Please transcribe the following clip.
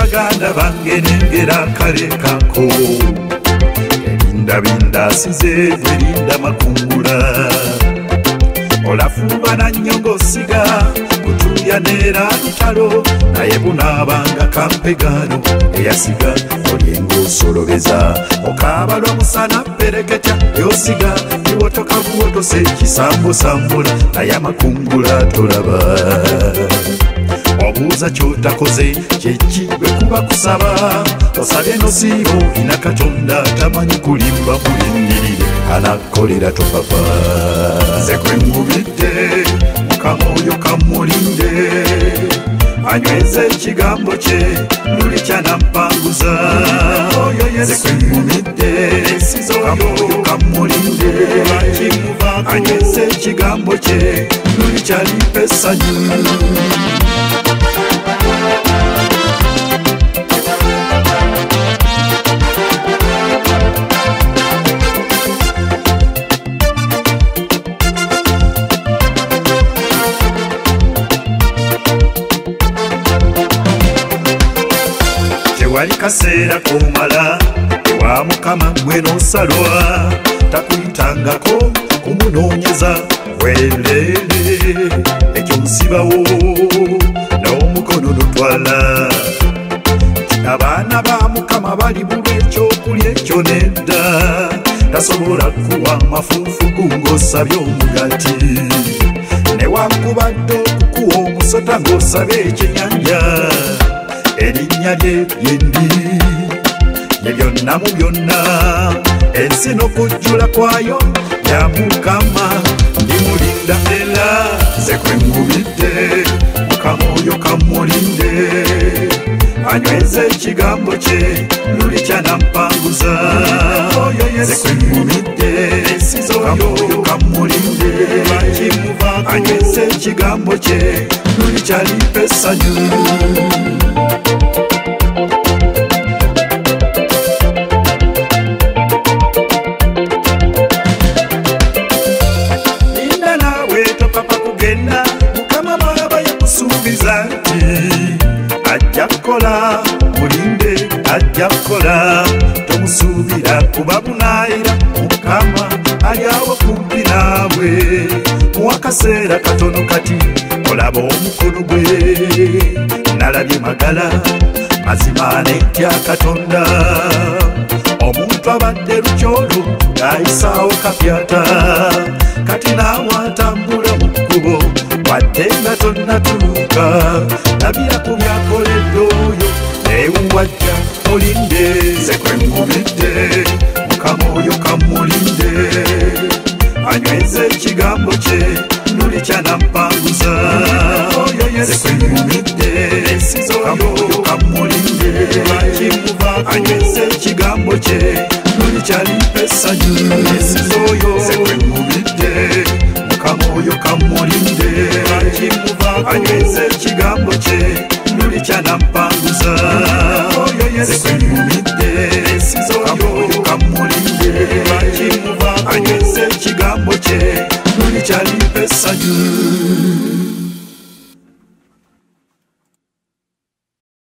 baganda bange nengera kale kako ebindabinda asize bwerinda makungula olafuba na nyongo siga kutuya nera lutalo naye bunabanga kampegano eyasiga olyengo osolobeza okabalwa musana pereketa yosiga iwotoka buwotose kisambosambula naye amakungula tolaba obuuza kyotakoze kyeki bwe kuba kusaba osabye nosiibo ina katonda tamanyi kulimba mulindirire anakolera topapa nze kwe ngubidde mukama oyo kamulinde anyweze ekigambo kye luli kyanampanguza nze kwe ngubidde mukama oyo kamulinde anyweze ekigambo kye luli kyalimpa essanyu wali kaseera komala ewa mukama mweno salwa takuyitangako kumunoonyeza welele ekyo musibawo n'omukono notwala abaana ba mukama bali bulwa ekyokulya ekyo nedda tasobola kuwa mafuufu gungosabye omugati newakubadde okukuwa omusota ng'osabye ekyenyanja erinnya lye lyendi ye byonna mu byonna ensi n'okujjula kwayo ya mukama ndimulinda era nze kwe ngubidde mukama oyo kamulinde anyweze ekigambo kye luli kyanampanguza nze kwe ngubidde mukama oyo kamulinde anyweze ekigambo kye luli kyalimpa essanyu ajjakola mulinde ajjakola tomusuubira kuba bunaayira mukama ali awo kumpi naawe muwa kaseera katono kati olaba omukono gwe nalabye magala mazima netya katonda omuntu abadde lukyolo ng'ayisaawo kapyata kati naawe atambula mu kkubo wadde nga tonnatuuka labira ku byakoledde oyo ewuwajja mulinde nze kwe ngubidde mukama oyo kamulinde anyweze ekigambo kye luli kyanampanguza nze kwe ngubidde mukama oyo kamulinde anyweze ekigambo kye luli kyalimpa essanyu nze kwe ngubidde mukama oyo kamulinde anyweze ekigambo kye luli kyanampanguza nze kwe ngubidde mukama oyo kamulinde anyweze ekigambo kye luli kyalimpa essanyu